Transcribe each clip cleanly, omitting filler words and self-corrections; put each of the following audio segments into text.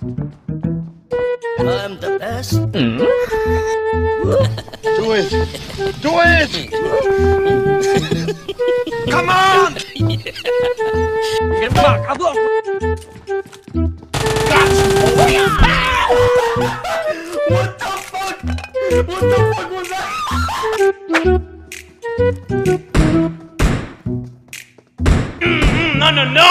I'm the best. Do it! Do it! Come on! Get back! I'm up. What the fuck? What the fuck was that? No, no, no!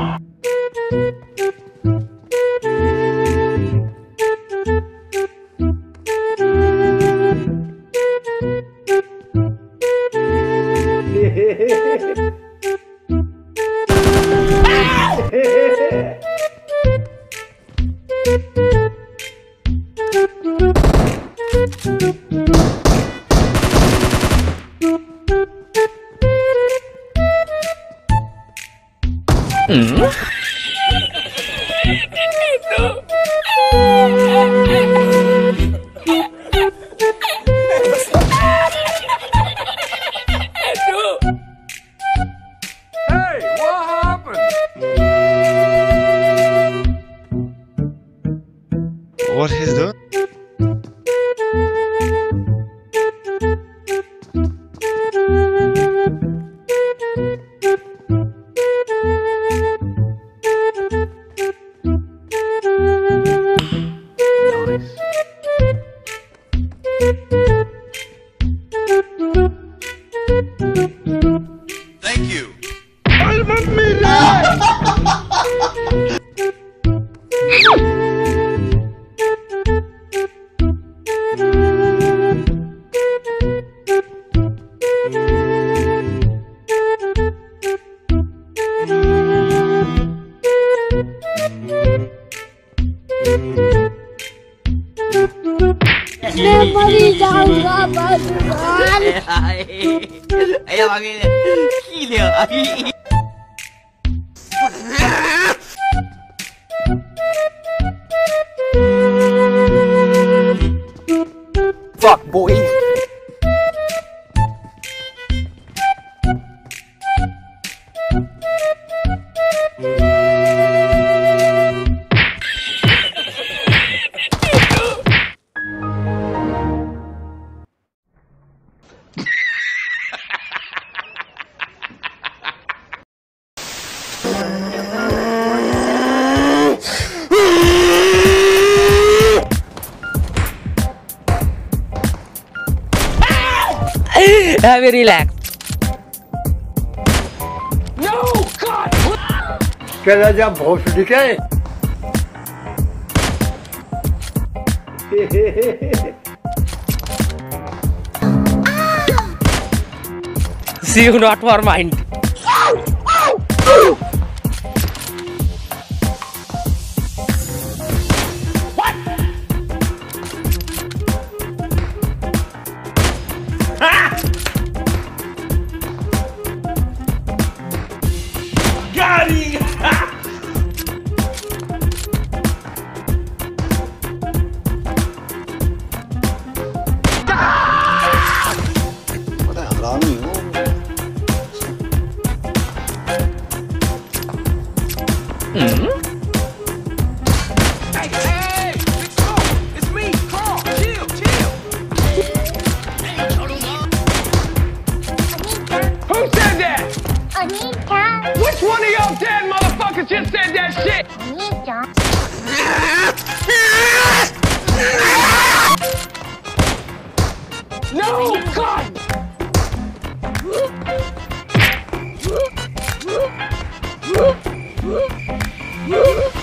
What he's doing? Thank you. Ayo panggil. Gila. Fuck boy. Have a relax. No, God! Quel a broche du quai? See you not for mind. Which one of y'all dead motherfuckers just said that shit? No, God!